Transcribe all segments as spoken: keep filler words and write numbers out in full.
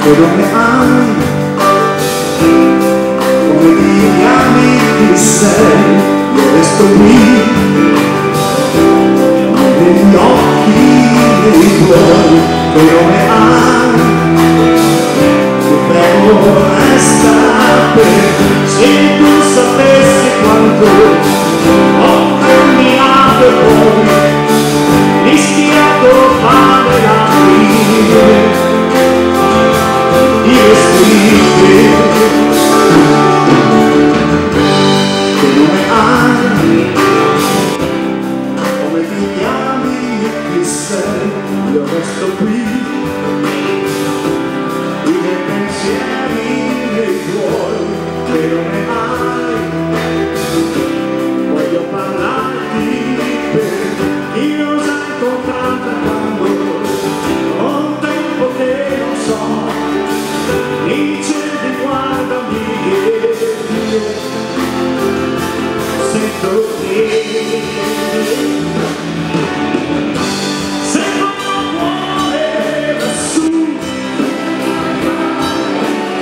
che dove hai, come ti chiami, chi sei, io resto qui, negli occhi dei tuoi, che dove hai, che bello resta per te, se tu sapessi quanto ho camminato e poi rischiato fare la fine di vestire, che nome hai, come ti chiami e chi sei, io resto qui, i miei pensieri nei tuoi, che nome hai, voglio parlarti per chi non sa incontrata quando ho un tempo che non so, dice di guardami e io sento che se non vuole lassù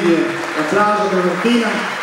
Applauso per Martina.